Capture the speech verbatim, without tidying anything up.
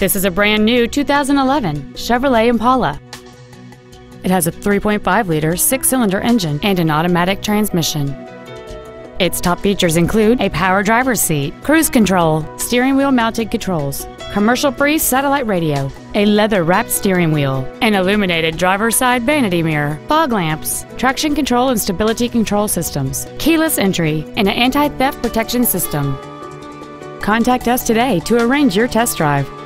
This is a brand new two thousand eleven Chevrolet Impala. It has a three point five liter six-cylinder engine and an automatic transmission. Its top features include a power driver's seat, cruise control, steering wheel mounted controls, commercial-free satellite radio, a leather-wrapped steering wheel, an illuminated driver's side vanity mirror, fog lamps, traction control and stability control systems, keyless entry, and an anti-theft protection system. Contact us today to arrange your test drive.